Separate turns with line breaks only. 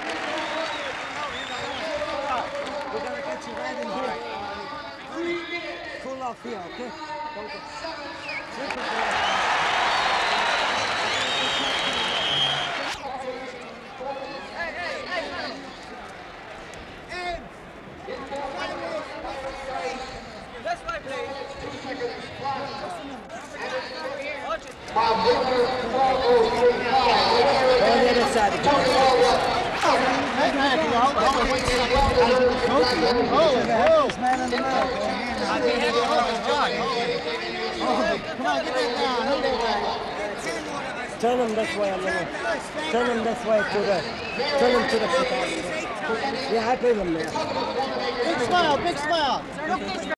We're going to get you right in here. Cool off here, okay? Don't go. Super cool. On the other side again. Man in the middle. Come on, get that down. Turn him this way a little. Turn him this way to the. Turn him to the foot. Yeah, I put him there. Big smile, big smile.